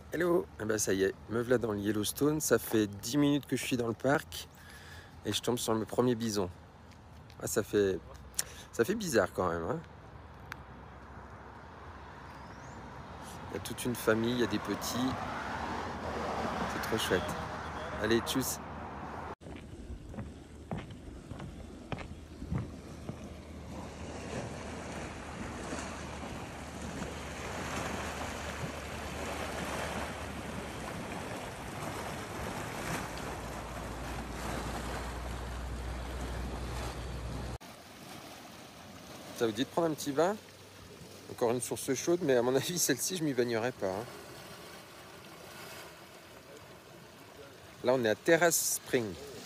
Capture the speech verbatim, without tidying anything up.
Hello! Eh ben ça y est, me voilà dans le Yellowstone. Ça fait dix minutes que je suis dans le parc et je tombe sur le premier bison. Ah, ça fait, ça fait bizarre quand même, hein? Il y a toute une famille, il y a des petits. C'est trop chouette. Allez, tchuss! Ça vous dit de prendre un petit bain? Encore une source chaude, mais à mon avis, celle-ci, je m'y baignerai pas, hein. Là, on est à Terrace Spring.